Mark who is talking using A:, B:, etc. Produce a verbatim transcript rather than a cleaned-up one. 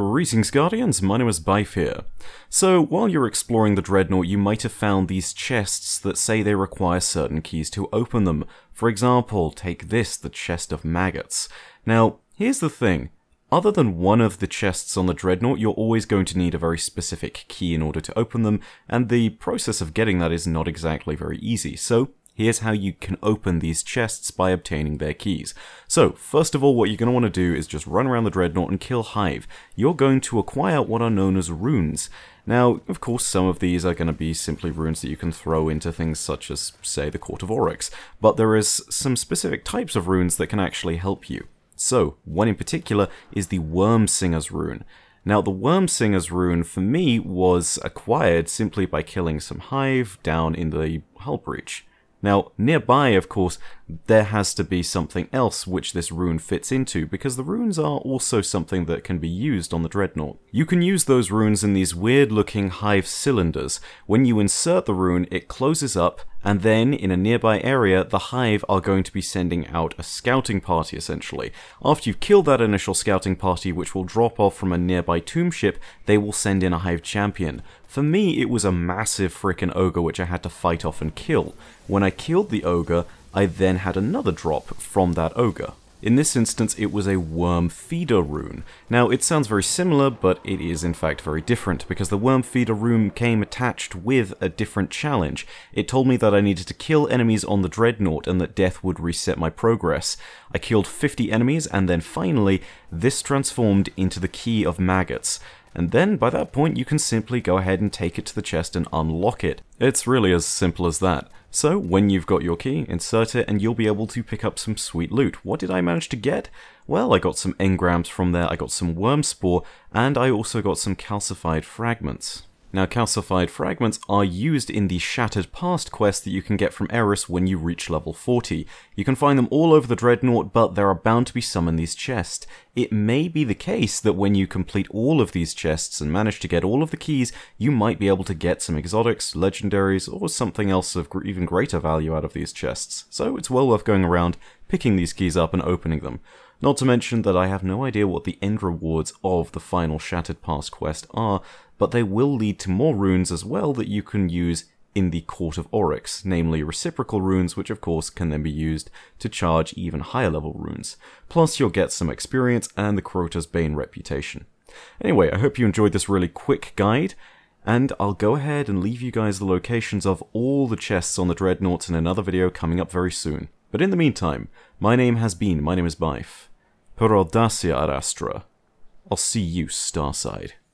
A: Greetings Guardians, my name is Bife here. So, while you're exploring the Dreadnaught, you might have found these chests that say they require certain keys to open them. For example, take this, the chest of maggots. Now, here's the thing. Other than one of the chests on the Dreadnaught, you're always going to need a very specific key in order to open them, and the process of getting that is not exactly very easy. So, here's how you can open these chests by obtaining their keys. So, first of all, what you're going to want to do is just run around the Dreadnaught and kill Hive. You're going to acquire what are known as runes. Now, of course, some of these are going to be simply runes that you can throw into things such as, say, the Court of Oryx, but there is some specific types of runes that can actually help you. So, one in particular is the Worm Singer's rune. Now, the Worm Singer's rune, for me, was acquired simply by killing some Hive down in the Hull Breach. Now, nearby, of course, there has to be something else which this rune fits into, because the runes are also something that can be used on the Dreadnaught. You can use those runes in these weird-looking Hive cylinders. When you insert the rune, it closes up, and then, in a nearby area, the Hive are going to be sending out a scouting party, essentially. After you've killed that initial scouting party, which will drop off from a nearby tomb ship, they will send in a Hive champion. For me, it was a massive frickin' ogre which I had to fight off and kill. When I killed the ogre, I then had another drop from that ogre. In this instance, it was a Worm Feeder rune. Now, it sounds very similar, but it is in fact very different, because the Worm Feeder rune came attached with a different challenge. It told me that I needed to kill enemies on the Dreadnaught and that death would reset my progress. I killed fifty enemies, and then finally, this transformed into the Key of Maggots. And then, by that point, you can simply go ahead and take it to the chest and unlock it. It's really as simple as that. So, when you've got your key, insert it, and you'll be able to pick up some sweet loot. What did I manage to get? Well, I got some engrams from there, I got some worm spore, and I also got some calcified fragments. Now, calcified fragments are used in the Shattered Past quest that you can get from Eris when you reach level forty. You can find them all over the Dreadnaught, but there are bound to be some in these chests. It may be the case that when you complete all of these chests and manage to get all of the keys, you might be able to get some exotics, legendaries, or something else of even greater value out of these chests. So it's well worth going around, picking these keys up and opening them. Not to mention that I have no idea what the end rewards of the final Shattered Past quest are, but they will lead to more runes as well that you can use in the Court of Oryx, namely reciprocal runes, which of course can then be used to charge even higher level runes. Plus you'll get some experience and the Crota's Bane reputation. Anyway, I hope you enjoyed this really quick guide, and I'll go ahead and leave you guys the locations of all the chests on the Dreadnaughts in another video coming up very soon. But in the meantime, my name has been, my name is Bife. Per audacia ad astra. I'll see you, Starside.